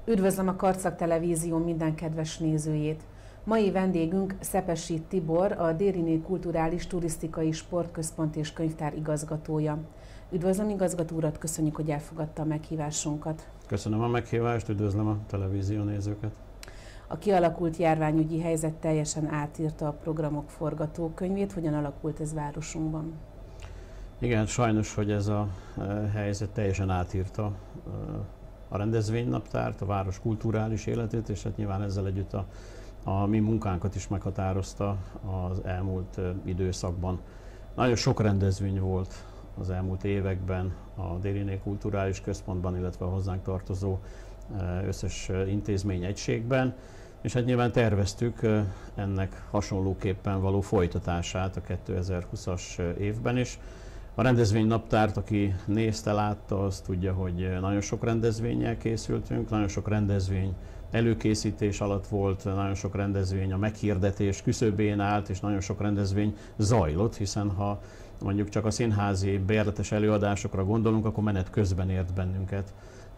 Üdvözlöm a Karcag Televízió minden kedves nézőjét! Mai vendégünk Szepessy Tibor, a Dériné Kulturális Turisztikai Sportközpont és Könyvtár igazgatója. Üdvözlöm igazgató urat, köszönjük, hogy elfogadta a meghívásunkat. Köszönöm a meghívást, üdvözlöm a televízió nézőket. A kialakult járványügyi helyzet teljesen átírta a programok forgatókönyvét. Hogyan alakult ez városunkban? Igen, sajnos, hogy ez a helyzet teljesen átírta a rendezvénynaptárt, a város kulturális életét, és hát nyilván ezzel együtt a mi munkánkat is meghatározta az elmúlt időszakban. Nagyon sok rendezvény volt az elmúlt években a Dériné Kulturális Központban, illetve a hozzánk tartozó összes intézmény egységben, és hát nyilván terveztük ennek hasonlóképpen való folytatását a 2020-as évben is. A rendezvénynaptárt, aki nézte, látta, az tudja, hogy nagyon sok rendezvénnyel készültünk, nagyon sok rendezvény előkészítés alatt volt, nagyon sok rendezvény a meghirdetés küszöbén állt, és nagyon sok rendezvény zajlott, hiszen ha mondjuk csak a színházi bérletes előadásokra gondolunk, akkor menet közben ért bennünket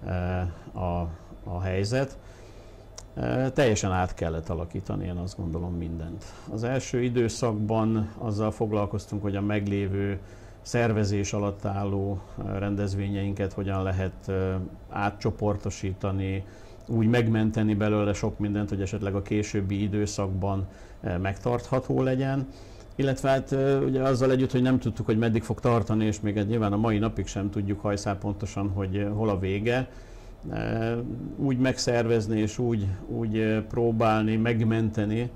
a helyzet. Teljesen át kellett alakítani, én azt gondolom, mindent. Az első időszakban azzal foglalkoztunk, hogy a meglévő szervezés alatt álló rendezvényeinket hogyan lehet átcsoportosítani, úgy megmenteni belőle sok mindent, hogy esetleg a későbbi időszakban megtartható legyen. Illetve hát ugye azzal együtt, hogy nem tudtuk, hogy meddig fog tartani, és még nyilván a mai napig sem tudjuk hajszál pontosan, hogy hol a vége. Úgy megszervezni és úgy próbálni megmenteni,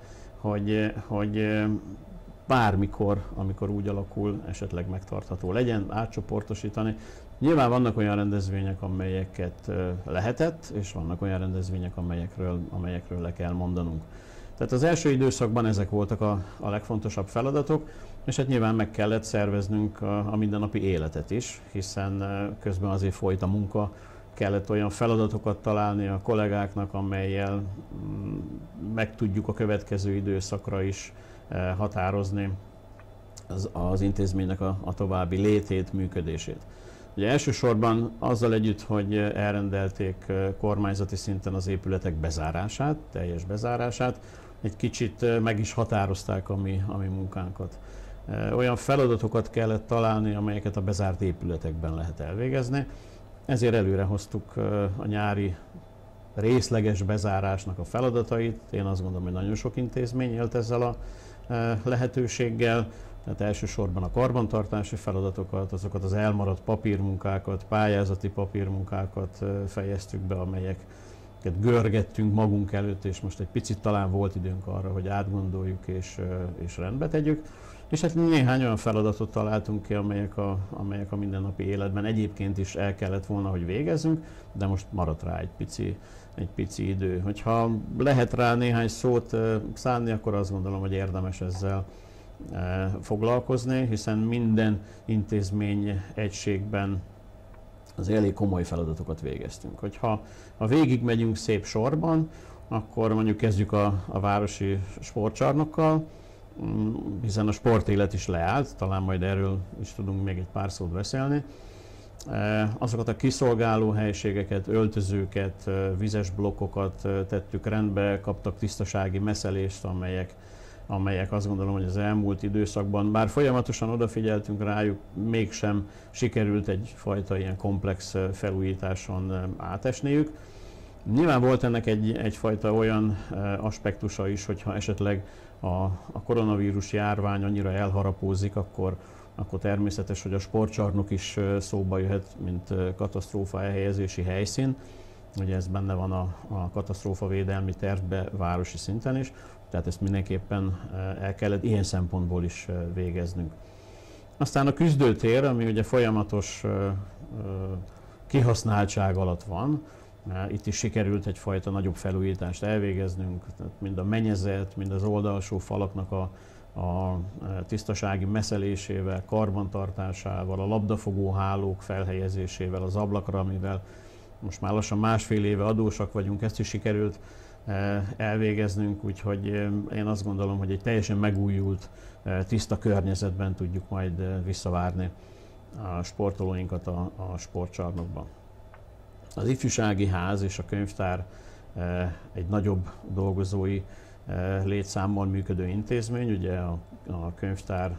hogy bármikor, amikor úgy alakul, esetleg megtartható legyen, átcsoportosítani. Nyilván vannak olyan rendezvények, amelyeket lehetett, és vannak olyan rendezvények, amelyekről le kell mondanunk. Tehát az első időszakban ezek voltak a legfontosabb feladatok, és hát nyilván meg kellett szerveznünk a mindennapi életet is, hiszen közben azért folyt a munka, kellett olyan feladatokat találni a kollégáknak, amellyel meg tudjuk a következő időszakra is határozni az intézménynek a további létét, működését. Ugye elsősorban azzal együtt, hogy elrendelték kormányzati szinten az épületek bezárását, teljes bezárását, egy kicsit meg is határozták a mi munkánkat. Olyan feladatokat kellett találni, amelyeket a bezárt épületekben lehet elvégezni. Ezért előre hoztuk a nyári részleges bezárásnak a feladatait. Én azt gondolom, hogy nagyon sok intézmény élt ezzel a lehetőséggel. Tehát elsősorban a karbantartási feladatokat, azokat az elmaradt papírmunkákat, pályázati papírmunkákat fejeztük be, amelyeket görgettünk magunk előtt, és most egy picit talán volt időnk arra, hogy átgondoljuk és rendbe tegyük. És hát néhány olyan feladatot találtunk ki, amelyek a mindennapi életben egyébként is el kellett volna, hogy végezzünk, de most maradt rá egy pici idő. Hogyha lehet rá néhány szót szánni, akkor azt gondolom, hogy érdemes ezzel foglalkozni, hiszen minden intézmény egységben az elég komoly feladatokat végeztünk. Hogyha végigmegyünk szép sorban, akkor mondjuk kezdjük a városi sportcsarnokkal, hiszen a sportélet is leállt, talán majd erről is tudunk még egy pár szót beszélni. Azokat a kiszolgáló helységeket, öltözőket, vizes blokkokat tettük rendbe, kaptak tisztasági messzelést, amelyek azt gondolom, hogy az elmúlt időszakban, bár folyamatosan odafigyeltünk rájuk, mégsem sikerült egyfajta ilyen komplex felújításon átesniük. Nyilván volt ennek egyfajta olyan aspektusa is, hogyha esetleg a koronavírus járvány annyira elharapózik, akkor természetes, hogy a sportcsarnok is szóba jöhet, mint katasztrófa elhelyezési helyszín. Ugye ez benne van a katasztrófavédelmi tervbe városi szinten is, tehát ezt mindenképpen el kellett ilyen szempontból is végeznünk. Aztán a küzdőtér, ami ugye folyamatos kihasználtság alatt van, itt is sikerült egyfajta nagyobb felújítást elvégeznünk, tehát mind a mennyezet, mind az oldalsó falaknak a tisztasági messzelésével, karbantartásával, a labdafogó hálók felhelyezésével az ablakra, amivel most már lassan másfél éve adósak vagyunk, ezt is sikerült elvégeznünk, úgyhogy én azt gondolom, hogy egy teljesen megújult, tiszta környezetben tudjuk majd visszavárni a sportolóinkat a sportcsarnokban. Az ifjúsági ház és a könyvtár egy nagyobb dolgozói létszámmal működő intézmény. Ugye a könyvtár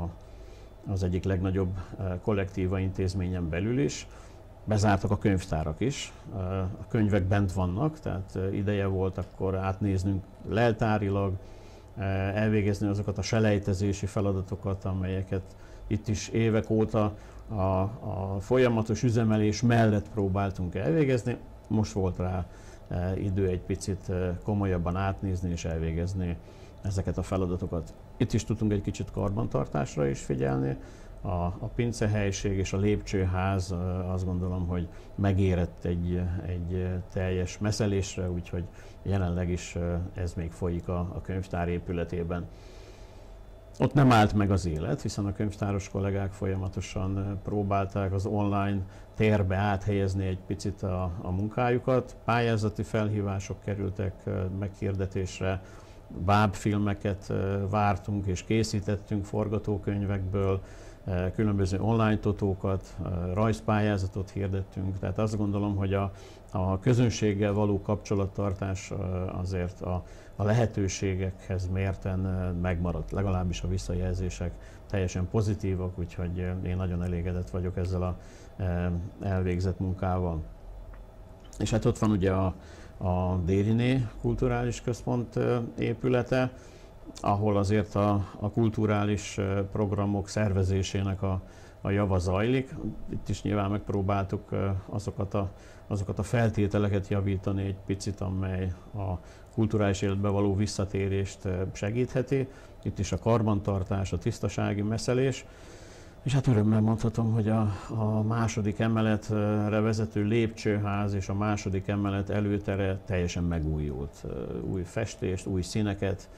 az egyik legnagyobb kollektíva intézményen belül is. Bezártak a könyvtárak is, a könyvek bent vannak, tehát ideje volt akkor átnéznünk leltárilag, elvégezni azokat a selejtezési feladatokat, amelyeket itt is évek óta a folyamatos üzemelés mellett próbáltunk elvégezni. Most volt rá idő egy picit komolyabban átnézni és elvégezni ezeket a feladatokat. Itt is tudtunk egy kicsit karbantartásra is figyelni. A pincehelység és a lépcsőház azt gondolom, hogy megérett egy teljes messzelésre, úgyhogy jelenleg is ez még folyik a könyvtár épületében. Ott nem állt meg az élet, hiszen a könyvtáros kollégák folyamatosan próbálták az online térbe áthelyezni egy picit a munkájukat. Pályázati felhívások kerültek meghirdetésre, bábfilmeket vártunk és készítettünk forgatókönyvekből, különböző online totókat, rajzpályázatot hirdettünk, tehát azt gondolom, hogy a közönséggel való kapcsolattartás azért a lehetőségekhez mérten megmaradt, legalábbis a visszajelzések teljesen pozitívak, úgyhogy én nagyon elégedett vagyok ezzel a elvégzett munkával. És hát ott van ugye a Dériné Kulturális Központ épülete, ahol azért a kulturális programok szervezésének a java zajlik. Itt is nyilván megpróbáltuk azokat a feltételeket javítani egy picit, amely a kulturális életbe való visszatérést segítheti. Itt is a karbantartás, a tisztasági messzelés. És hát örömmel mondhatom, hogy a második emeletre vezető lépcsőház és a második emelet előtere teljesen megújult. Új festést, új színeket,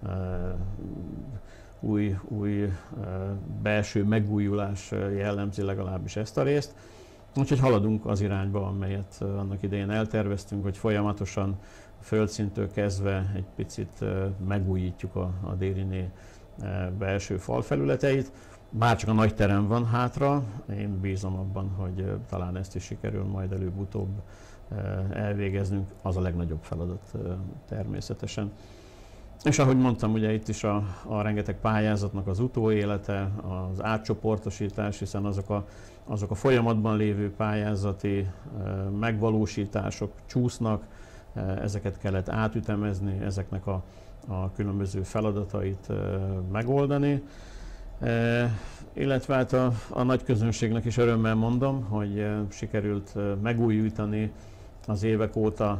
új belső megújulás jellemzi legalábbis ezt a részt. Úgyhogy haladunk az irányba, amelyet annak idején elterveztünk, hogy folyamatosan a földszintől kezdve egy picit megújítjuk a Dériné belső falfelületeit. Bár csak a nagy terem van hátra, én bízom abban, hogy talán ezt is sikerül majd előbb-utóbb elvégeznünk. Az a legnagyobb feladat természetesen. És ahogy mondtam, ugye itt is a rengeteg pályázatnak az utóélete, az átcsoportosítás, hiszen azok a folyamatban lévő pályázati megvalósítások csúsznak, ezeket kellett átütemezni, ezeknek a különböző feladatait megoldani. Illetve hát a nagy közönségnek is örömmel mondom, hogy sikerült megújítani az évek óta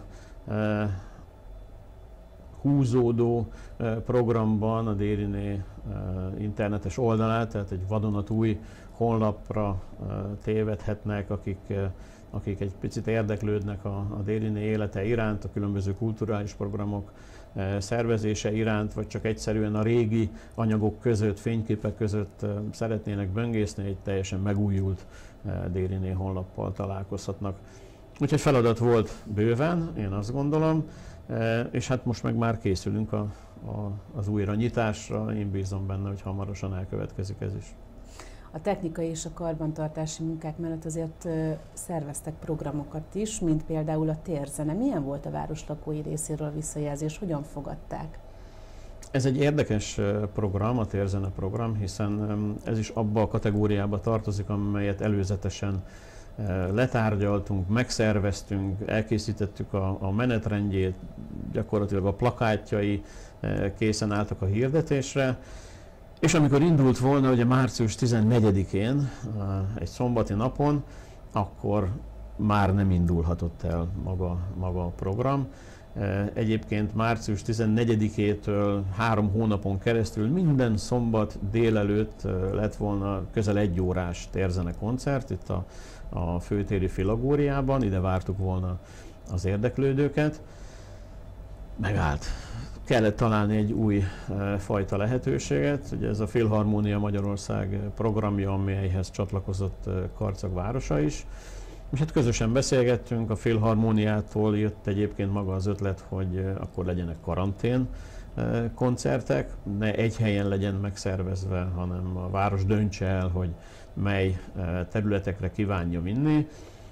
húzódó programban a Dériné internetes oldalát, tehát egy vadonatúj honlapra tévedhetnek, akik egy picit érdeklődnek a Dériné élete iránt, a különböző kulturális programok szervezése iránt, vagy csak egyszerűen a régi anyagok között, fényképek között szeretnének böngészni, egy teljesen megújult Dériné honlappal találkozhatnak. Úgyhogy feladat volt bőven, én azt gondolom, és hát most meg már készülünk az újra nyitásra, én bízom benne, hogy hamarosan elkövetkezik ez is. A technikai és a karbantartási munkák mellett azért szerveztek programokat is, mint például a térzene. Milyen volt a város lakói részéről a visszajelzés, hogyan fogadták? Ez egy érdekes program, a térzene program, hiszen ez is abba a kategóriába tartozik, amelyet előzetesen letárgyaltunk, megszerveztünk, elkészítettük a menetrendjét, gyakorlatilag a plakátjai készen álltak a hirdetésre, és amikor indult volna, ugye március 14-én, egy szombati napon, akkor már nem indulhatott el maga a program. Egyébként március 14-től 3 hónapon keresztül minden szombat délelőtt lett volna közel 1 órás térzene koncert itt a főtéri Filagóriában, ide vártuk volna az érdeklődőket. Megállt. Kellett találni egy új fajta lehetőséget. Ugye ez a Filharmónia Magyarország programja, amelyhez csatlakozott Karcag városa is. És hát közösen beszélgettünk, a Filharmóniától jött egyébként maga az ötlet, hogy akkor legyenek karantén koncertek, ne egy helyen legyen megszervezve, hanem a város döntse el, hogy mely területekre kívánja vinni.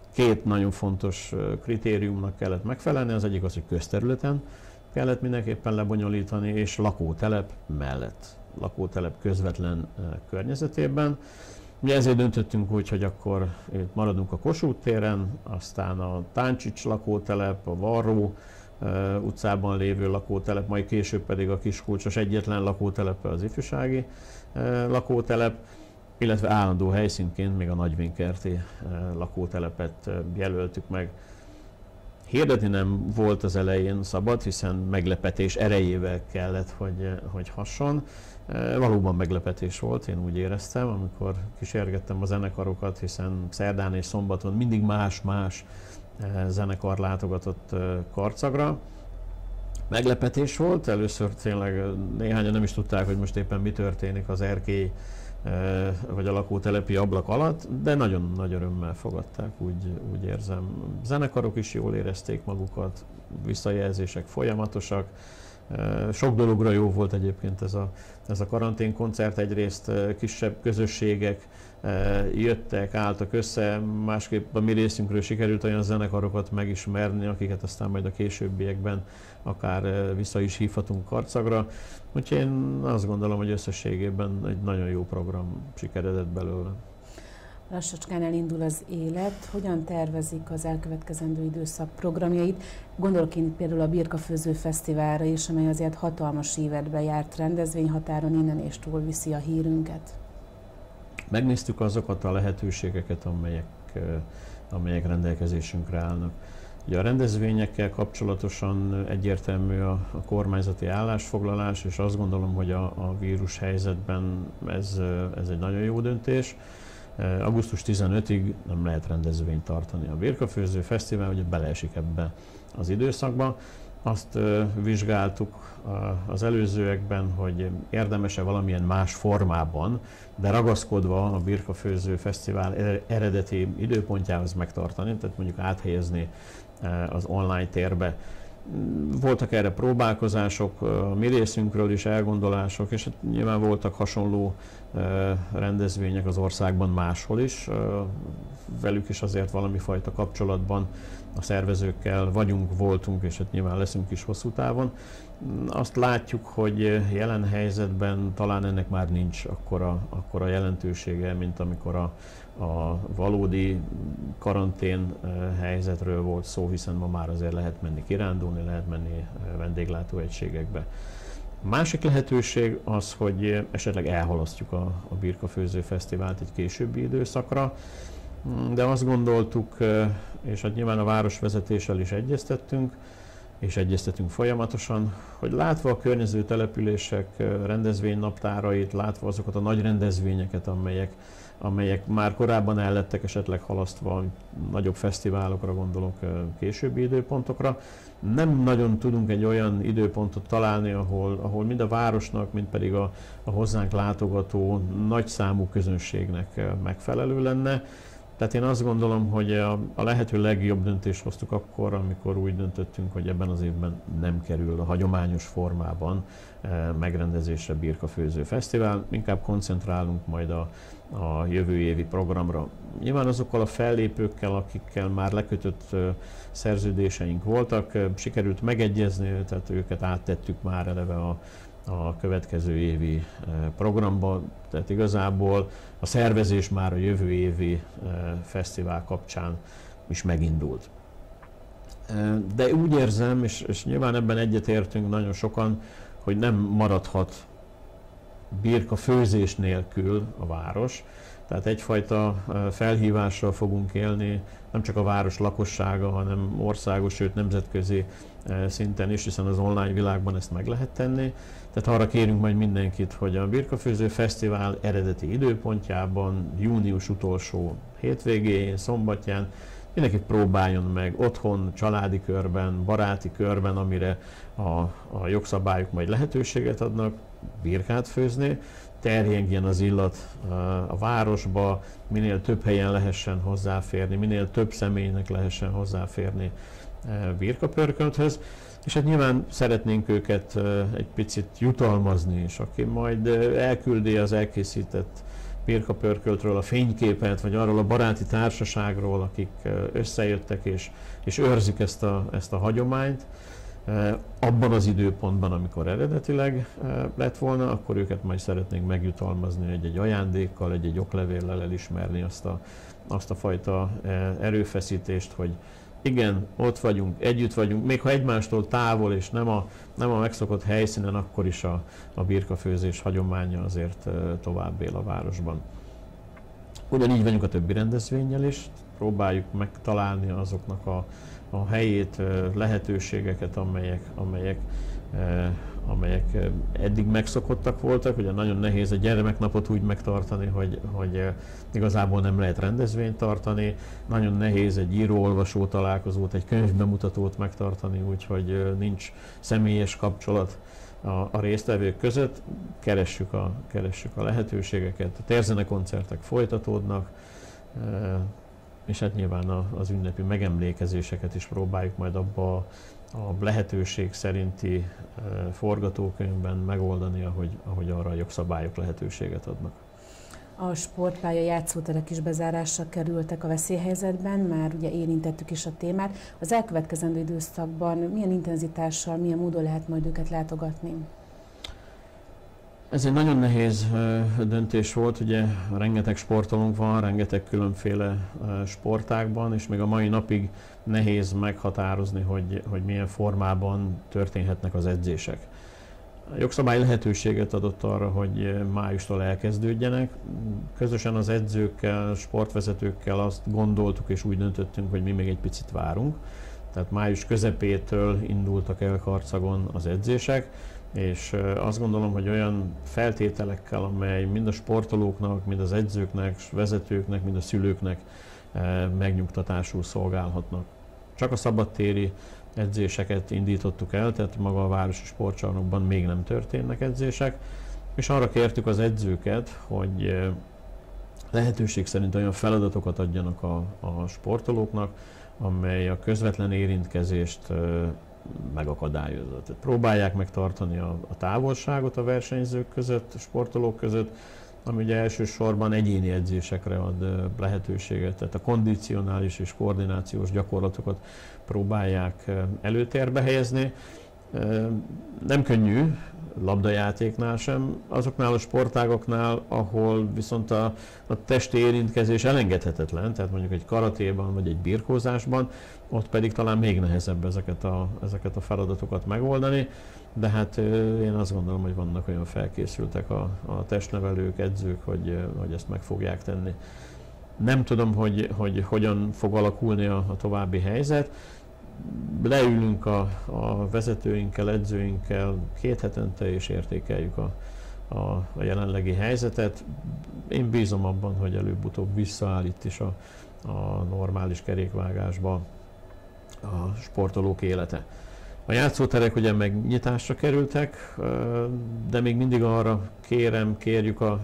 Két nagyon fontos kritériumnak kellett megfelelni, az egyik az, hogy közterületen kellett mindenképpen lebonyolítani, és lakótelep mellett, lakótelep közvetlen környezetében. Ugye ezért döntöttünk úgy, hogy akkor itt maradunk a Kossuth téren, aztán a Táncsics lakótelep, a Varró utcában lévő lakótelep, majd később pedig a Kiskulcsos egyetlen lakótelepe az ifjúsági lakótelep, illetve állandó helyszínként még a Nagyvénykerti lakótelepet jelöltük meg. Hirdetni nem volt az elején szabad, hiszen meglepetés erejével kellett, hogy hasson. Valóban meglepetés volt, én úgy éreztem, amikor kísérgettem a zenekarokat, hiszen szerdán és szombaton mindig más-más zenekar látogatott Karcagra. Meglepetés volt, először tényleg néhányan nem is tudták, hogy most éppen mi történik az erkély vagy a lakótelepi ablak alatt, de nagyon nagy örömmel fogadták, úgy érzem. Zenekarok is jól érezték magukat, visszajelzések folyamatosak. Sok dologra jó volt egyébként ez a karanténkoncert, egyrészt kisebb közösségek jöttek, álltak össze, másképp a mi részünkről sikerült olyan zenekarokat megismerni, akiket aztán majd a későbbiekben akár vissza is hívhatunk Karcagra. Úgyhogy én azt gondolom, hogy összességében egy nagyon jó program sikeredett belőle. Lassacskán elindul az élet. Hogyan tervezik az elkövetkezendő időszak programjait? Gondolok én itt például a Birkafőző Fesztiválra is, amely azért hatalmas évetbe járt rendezvényhatáron, innen és túl viszi a hírünket. Megnéztük azokat a lehetőségeket, amelyek rendelkezésünkre állnak. Ugye a rendezvényekkel kapcsolatosan egyértelmű a kormányzati állásfoglalás, és azt gondolom, hogy a vírus helyzetben ez egy nagyon jó döntés. Augusztus 15-ig nem lehet rendezvényt tartani. A Birkafőző Fesztivál ugye beleesik ebbe az időszakba. Azt vizsgáltuk az előzőekben, hogy érdemes-e valamilyen más formában, de ragaszkodva a Birkafőző Fesztivál eredeti időpontjához megtartani, tehát mondjuk áthelyezni az online térbe. Voltak erre próbálkozások, a mi részünkről is elgondolások, és nyilván voltak hasonló rendezvények az országban máshol is. Velük is azért valami fajta kapcsolatban a szervezőkkel voltunk, és hát nyilván leszünk is hosszú távon. Azt látjuk, hogy jelen helyzetben talán ennek már nincs akkora jelentősége, mint amikor a valódi karantén helyzetről volt szó, hiszen ma már azért lehet menni kirándulni, lehet menni vendéglátóegységekbe. A másik lehetőség az, hogy esetleg elhalasztjuk a Birkafőző Fesztivált egy későbbi időszakra, de azt gondoltuk, és hát nyilván a városvezetéssel is egyeztettünk, és egyeztetünk folyamatosan, hogy látva a környező települések rendezvénynaptárait, látva azokat a nagy rendezvényeket, amelyek már korábban el lettek esetleg halasztva, nagyobb fesztiválokra gondolok, későbbi időpontokra, nem nagyon tudunk egy olyan időpontot találni, ahol mind a városnak, mind pedig a hozzánk látogató nagyszámú közönségnek megfelelő lenne. Tehát én azt gondolom, hogy a lehető legjobb döntést hoztuk akkor, amikor úgy döntöttünk, hogy ebben az évben nem kerül a hagyományos formában megrendezésre Birkafőző Fesztivál, inkább koncentrálunk majd a jövő évi programra. Nyilván azokkal a fellépőkkel, akikkel már lekötött szerződéseink voltak, sikerült megegyezni, tehát őket áttettük már eleve a következő évi programba, tehát igazából a szervezés már a jövő évi fesztivál kapcsán is megindult. De úgy érzem, és nyilván ebben egyetértünk nagyon sokan, hogy nem maradhat birkafőzés nélkül a város. Tehát egyfajta felhívással fogunk élni, nem csak a város lakossága, hanem országos, sőt nemzetközi szinten is, hiszen az online világban ezt meg lehet tenni. Tehát arra kérünk majd mindenkit, hogy a Birkafőző Fesztivál eredeti időpontjában, június utolsó hétvégén, szombatján mindenki próbáljon meg otthon, családi körben, baráti körben, amire a jogszabályok majd lehetőséget adnak, birkát főzni, terjengjen az illat a városba, minél több helyen lehessen hozzáférni, minél több személynek lehessen hozzáférni birkapörkölthöz, és hát nyilván szeretnénk őket egy picit jutalmazni is, aki majd elküldi az elkészített Birka Pörköltről a fényképet, vagy arról a baráti társaságról, akik összejöttek és őrzik ezt a hagyományt. Abban az időpontban, amikor eredetileg lett volna, akkor őket majd szeretnénk megjutalmazni egy ajándékkal, egy oklevéllel elismerni azt a fajta erőfeszítést, hogy igen, ott vagyunk, együtt vagyunk, még ha egymástól távol és nem a megszokott helyszínen, akkor is a birkafőzés hagyománya azért tovább él a városban. Ugyanígy vagyunk a többi rendezvénnyel is, próbáljuk megtalálni azoknak a helyét, lehetőségeket, amelyek eddig megszokottak voltak. Ugye nagyon nehéz egy gyermeknapot úgy megtartani, hogy igazából nem lehet rendezvényt tartani. Nagyon nehéz egy író-olvasó találkozót, egy könyvbemutatót megtartani, úgyhogy nincs személyes kapcsolat a résztvevők között. Keressük a lehetőségeket. A térzene koncertek folytatódnak, és hát nyilván az ünnepi megemlékezéseket is próbáljuk majd abba a lehetőség szerinti forgatókönyvben megoldani, ahogy arra a jogszabályok lehetőséget adnak. A sportpálya játszóterek is bezárásra kerültek a veszélyhelyzetben, már ugye érintettük is a témát. Az elkövetkezendő időszakban milyen intenzitással, milyen módon lehet majd őket látogatni? Ez egy nagyon nehéz döntés volt, ugye rengeteg sportolónk van, rengeteg különféle sportágban, és még a mai napig nehéz meghatározni, hogy milyen formában történhetnek az edzések. A jogszabály lehetőséget adott arra, hogy májustól elkezdődjenek. Közösen az edzőkkel, sportvezetőkkel azt gondoltuk és úgy döntöttünk, hogy mi még egy picit várunk. Tehát május közepétől indultak el Karcagon az edzések, és azt gondolom, hogy olyan feltételekkel, amely mind a sportolóknak, mind az edzőknek, vezetőknek, mind a szülőknek megnyugtatásul szolgálhatnak. Csak a szabadtéri edzéseket indítottuk el, tehát maga a városi sportcsarnokban még nem történnek edzések, és arra kértük az edzőket, hogy lehetőség szerint olyan feladatokat adjanak a sportolóknak, amely a közvetlen érintkezést megakadályozza. Tehát próbálják megtartani a távolságot a versenyzők között, a sportolók között, ami ugye elsősorban egyéni edzésekre ad lehetőséget, tehát a kondicionális és koordinációs gyakorlatokat próbálják előtérbe helyezni. Nem könnyű, labdajátéknál sem, azoknál a sportágoknál, ahol viszont a testi érintkezés elengedhetetlen, tehát mondjuk egy karatéban vagy egy birkózásban, ott pedig talán még nehezebb ezeket a feladatokat megoldani, de hát én azt gondolom, hogy vannak olyan felkészültek a testnevelők, edzők, hogy ezt meg fogják tenni. Nem tudom, hogy hogyan fog alakulni a további helyzet. Leülünk a vezetőinkkel, edzőinkkel 2 hetente és értékeljük a jelenlegi helyzetet. Én bízom abban, hogy előbb-utóbb visszaáll itt is a normális kerékvágásba a sportolók élete. A játszóterek ugye megnyitásra kerültek, de még mindig arra kérjük a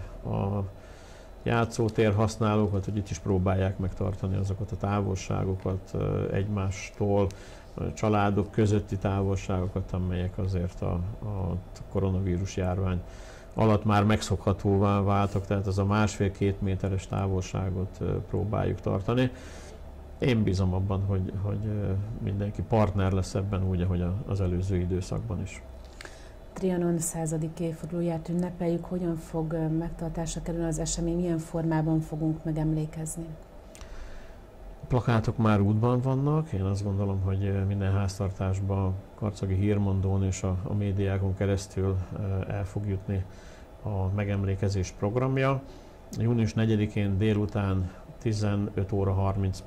játszótér használókat, hogy itt is próbálják megtartani azokat a távolságokat egymástól, családok közötti távolságokat, amelyek azért a koronavírus járvány alatt már megszokhatóvá váltak, tehát az a 1,5-2 méteres távolságot próbáljuk tartani. Én bízom abban, hogy mindenki partner lesz ebben úgy, ahogy az előző időszakban is. Trianon 100. évfordulóját ünnepeljük. Hogyan fog megtartásra kerülni az esemény, milyen formában fogunk megemlékezni? A plakátok már útban vannak. Én azt gondolom, hogy minden háztartásban, karcagi hírmondón és a médiákon keresztül el fog jutni a megemlékezés programja. Június 4-én délután 15 óra 30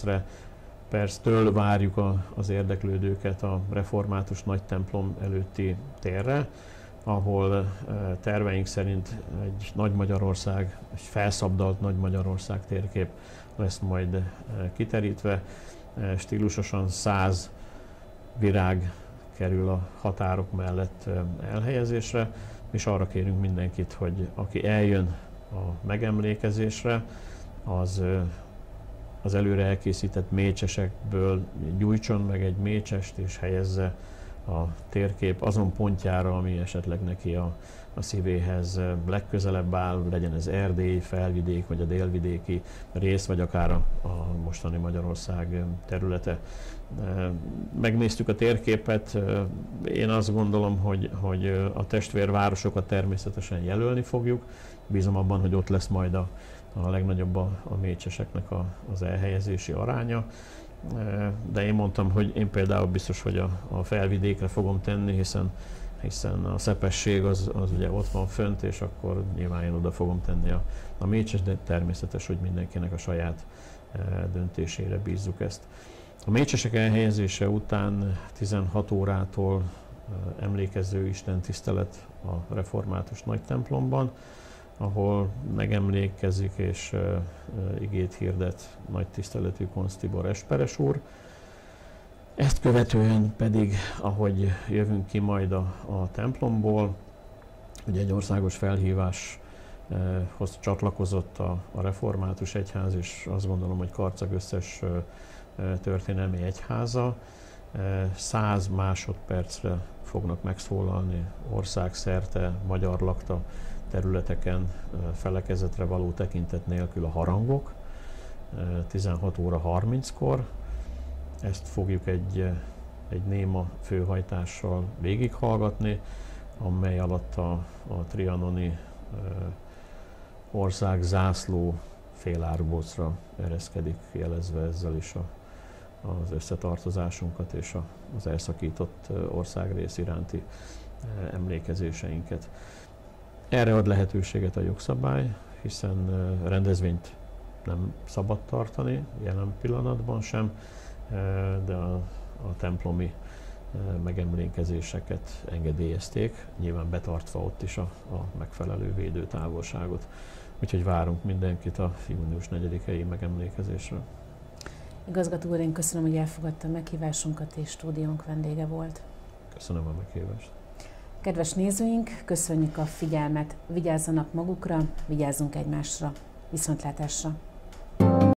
perctől várjuk az érdeklődőket a református nagytemplom előtti térre, ahol terveink szerint egy Nagy-Magyarország, egy felszabdalt Nagy-Magyarország térkép lesz majd kiterítve. Stílusosan 100 virág kerül a határok mellett elhelyezésre, és arra kérünk mindenkit, hogy aki eljön a megemlékezésre, az előre elkészített mécsesekből gyújtson meg egy mécsest és helyezze a térkép azon pontjára, ami esetleg neki a szívéhez legközelebb áll, legyen ez Erdély, Felvidék, vagy a délvidéki rész, vagy akár a mostani Magyarország területe. Megnéztük a térképet, én azt gondolom, hogy a testvérvárosokat természetesen jelölni fogjuk. Bízom abban, hogy ott lesz majd a legnagyobb a mécseseknek az elhelyezési aránya. De én mondtam, hogy én például biztos, hogy a Felvidékre fogom tenni, hiszen a szepesség az ugye ott van fönt, és akkor nyilván én oda fogom tenni a mécses, de természetes, hogy mindenkinek a saját döntésére bízzuk ezt. A mécsesek elhelyezése után 16 órától emlékező istentisztelet a református nagytemplomban, ahol megemlékezik és igét hirdet nagy tiszteletű Koncz Tibor esperes úr. Ezt követően pedig, ahogy jövünk ki majd a templomból, ugye egy országos felhíváshoz csatlakozott a református egyház, és azt gondolom, hogy Karcag összes történelmi egyháza. 100 másodpercre fognak megszólalni országszerte, magyar lakta területeken felekezetre való tekintet nélkül a harangok, 16 óra 30-kor. Ezt fogjuk egy néma főhajtással végighallgatni, amely alatt a trianoni ország zászló félárbocra ereszkedik, jelezve ezzel is az összetartozásunkat és az elszakított országrész iránti emlékezéseinket. Erre ad lehetőséget a jogszabály, hiszen rendezvényt nem szabad tartani, jelen pillanatban sem, de a templomi megemlékezéseket engedélyezték, nyilván betartva ott is a megfelelő védőtávolságot. Úgyhogy várunk mindenkit a június 4-i megemlékezésre. Igazgató úr, én köszönöm, hogy elfogadta a meghívásunkat és stúdiónk vendége volt. Köszönöm a meghívást. Kedves nézőink, köszönjük a figyelmet, vigyázzanak magukra, vigyázzunk egymásra. Viszontlátásra!